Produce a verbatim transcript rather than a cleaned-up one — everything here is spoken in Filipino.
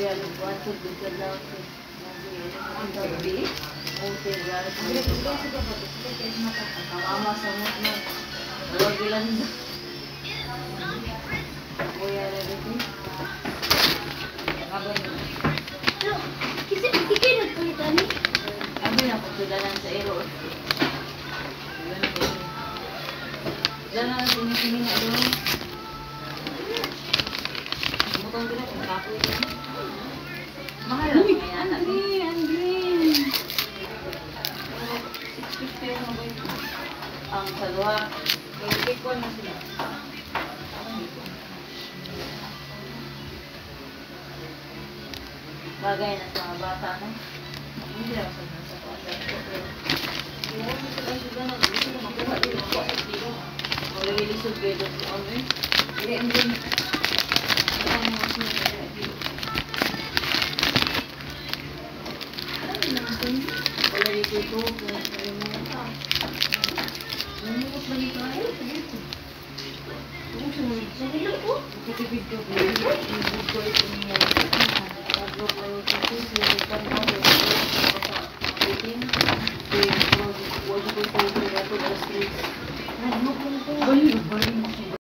kuya, nagbuhat sa dugtad lang sa ang gabi. Okay, guys. Ang kamama sa mo na. Dalawag ilan na. Kuya na dito. Kabay na. Kasi ikay nagkulitan ni. Abi na pagsudalan sa ero. Diyan na sinisingin na doon. Bukang gina kung kapoy na. Mahal lang mga yan. Andre, Andre. six fifty yung mga ito. Ang saluha. Kaya equal na sila. Bagay na sa mga bata na. Hindi lang sa mga sa kuasa. Pero yung mga sila sila na gusto na makuha din ang kuasa sila. Mawilisod kayo doon sa ano eh. Hindi, hindi. Ang mga sila na dito. Wala dito ito. Kung sa'yo mga tao. Namukot ba dito ay? Kung sumunod sa nila ko. Kitipid ko. Yung bukod ko ito niya.